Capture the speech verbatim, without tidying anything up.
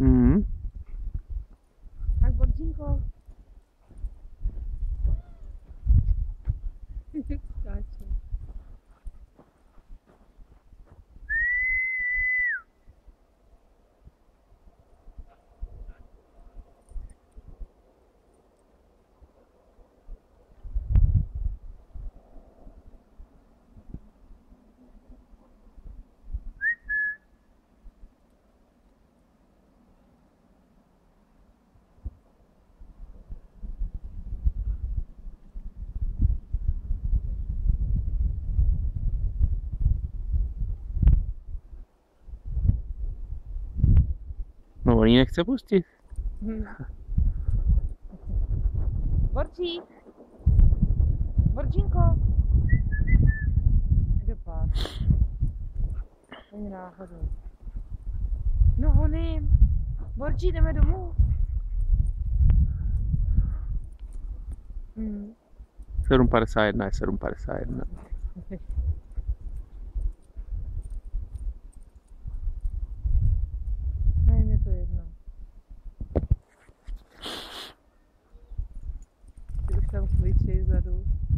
Mhm. Tak Borginko. Skáče. No, on ji nechce pustit. Hmm. Borčí! Borčínko! Kde pás? Ani náhodou. No honím! Borčí, jdeme domů! Hmm. sedm padesát jedna je sedm padesát jedna. Ne, je to jedno. Ty už tam kličej vzadu.